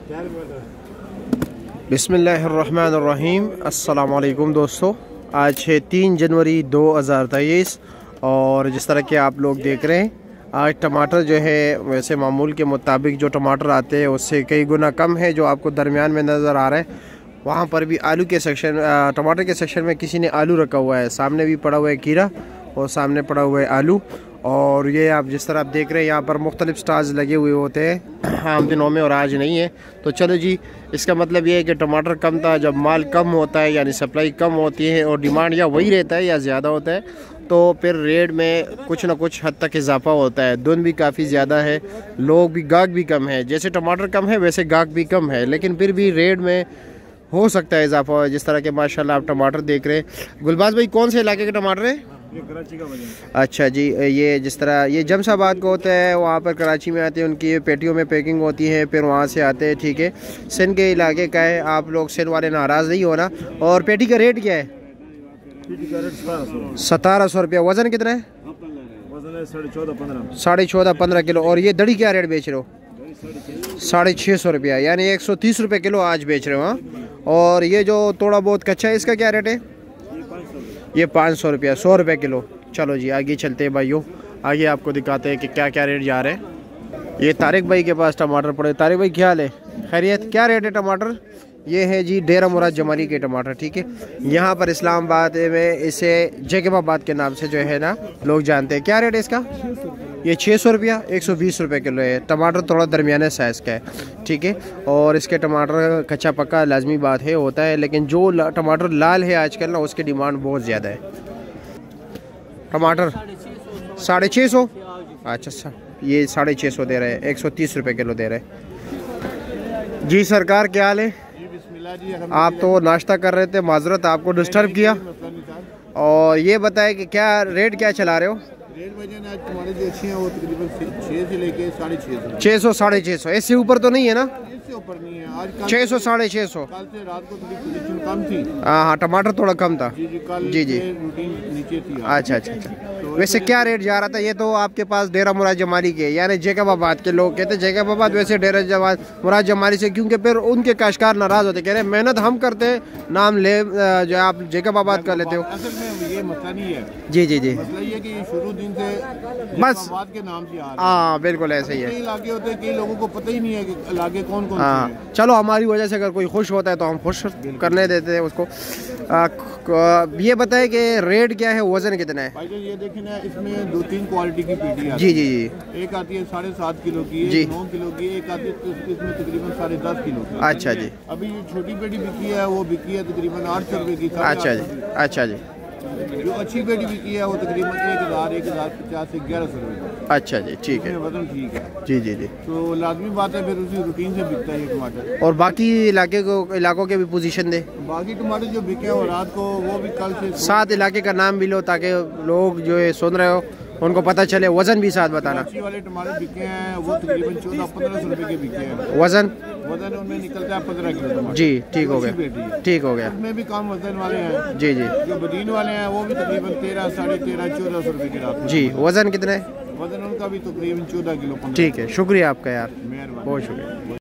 बिस्मिल्लाहिर्रहमानिर्रहीम। अस्सलाम वालेकुम दोस्तों, आज है 3 जनवरी 2023 और जिस तरह के आप लोग देख रहे हैं आज टमाटर जो है वैसे मामूल के मुताबिक जो टमाटर आते हैं उससे कई गुना कम है। जो आपको दरमियान में नज़र आ रहा है वहाँ पर भी आलू के सेक्शन टमाटर के सेक्शन में किसी ने आलू रखा हुआ है। सामने भी पड़ा हुआ है खीरा और सामने पड़ा हुआ है आलू। और ये आप जिस तरह आप देख रहे हैं यहाँ पर मुख्तलिफ स्टार्स लगे हुए होते हैं आम दिनों में और आज नहीं है। तो चलो जी, इसका मतलब ये है कि टमाटर कम था। जब माल कम होता है यानी सप्लाई कम होती है और डिमांड या वही रहता है या ज़्यादा होता है तो फिर रेट में कुछ ना कुछ हद तक इजाफा होता है। धुन भी काफ़ी ज़्यादा है, लोग भी गाहक भी कम है। जैसे टमाटर कम है वैसे गाहक भी कम है, लेकिन फिर भी रेट में हो सकता है इजाफा हो। जिस तरह के माशाल्लाह आप टमाटर देख रहे हैं। गुलबाज भाई, कौन से इलाके के टमाटर है? ये कराची का वजन। अच्छा जी, ये जिस तरह ये जमशाबाद को होता है वहाँ पर कराची में आते हैं, उनकी पेटियों में पैकिंग होती है, फिर वहाँ से आते हैं। ठीक है, सिंध के इलाके का है। आप लोग सिंध वाले नाराज़ नहीं होना। और पेटी का रेट क्या है? 1700 रुपया। वज़न कितना है? वजन है 14.5-15 किलो। और ये दड़ी क्या रेट बेच रहे हो? 650 रुपया, यानी 130 रुपये किलो आज बेच रहे हो। हाँ, और ये जो थोड़ा बहुत कच्चा है इसका क्या रेट है? ये 500 रुपया, 100 रुपये किलो। चलो जी आगे चलते हैं भाइयों, आगे आपको दिखाते हैं कि क्या क्या रेट जा रहे हैं। ये तारिक भाई के पास टमाटर पड़े। तारिक भाई क्या हाल है? खैरियत? क्या रेट है टमाटर? ये है जी डेरा मुराद जमाली के टमाटर। ठीक है, यहाँ पर इस्लामाबाद में इसे जैकबाबाद के नाम से जो है ना लोग जानते हैं। क्या रेट है इसका? ये 600 रुपया, 120 रुपये किलो है। टमाटर थोड़ा दरमियाने साइज़ का है। ठीक है, और इसके टमाटर कच्चा पक्का लाजमी बात है होता है, लेकिन जो टमाटर लाल है आजकल ना उसकी डिमांड बहुत ज़्यादा है। टमाटर 650। अच्छा, ये 650 दे रहे हैं, 130 रुपये किलो दे रहे हैं। जी सरकार, क्या हाल है? आप तो नाश्ता कर रहे थे, माजरत आपको डिस्टर्ब किया। और ये बताएं कि क्या रेट क्या चला रहे हो? रेट वजन आज टमाटर जो अच्छी हैं वो तकरीबन 6 से लेके 650। 600-650, इससे ऊपर तो नहीं है ना? इससे ऊपर नहीं है। आज 600-650। कल से रात को थोड़ी पोजीशन कम थी। हाँ, टमाटर थोड़ा कम था। जी, कल जी रूटीन नीचे थी। अच्छा। तो वैसे क्या रेट जा रहा था? ये तो आपके पास डेरा मुराद जमाली के यानी जैकबाबाद के लोग कहते हैं जैकबाबाद, वैसे डेरा मुराद जमाली से, क्योंकि फिर उनके काश्तकार नाराज होते, कह रहे मेहनत हम करते हैं, नाम ले जो आप जैकबाबाद कर लेते हो। असल में ये मसला नहीं है। जी मसला ये कि शुरू दिन से बस के नाम से आ रहा है। हाँ बिल्कुल ऐसे ही है। कई इलाके होते हैं, कई लोगों को पता ही नहीं है कि इलाके कौन कौन। हाँ, चलो हमारी वजह से अगर कोई खुश होता है तो हम खुश करने देते हैं उसको। ये बताएं कि रेट क्या है, वजन कितना है? भाई ये देखें ना, इसमें 2-3 क्वालिटी की पेटी आती है। जी। एक आती है 7.5 किलो की, एक 9 किलो की, एक आती है इसमें तकरीबन 10.5 किलो की। अच्छा जी। अभी ये छोटी पेटी बिकी है, वो बिकी है तकरीबन 800 रुपये की। अच्छा जी। जो अच्छी पेटी बिकी है वो तकरीबन 1050 से 1100 रुपये। अच्छा जी, ठीक है, वजन ठीक है। जी। तो लाजमी बात है, फिर उसी रूटीन से बिकता है ये टमाटर। और बाकी इलाकों के भी पोजीशन दे। बाकी टमाटर जो बिके हैं रात को वो भी कल से 7 इलाके का नाम भी लो ताकि लोग जो है सुन रहे हो उनको पता चले। वजन भी साथ बताना। अच्छी वाले टमाटर बिके हैं वो तकरीबन 1400-1500 रुपये के बिके हैं। वजन उनमें निकलता है 15 किलो टमाटर। जी, ठीक हो गया। उसमें भी कम वजन वाले हैं। जी। जो बदीन वाले हैं वो भी तकरीबन 13-1400 रुपये के रात। जी, वजन कितना है? वजन उनका भी तकरीबन 14 किलो। ठीक है, शुक्रिया आपका यार, मेहरबानी, बहुत शुक्रिया।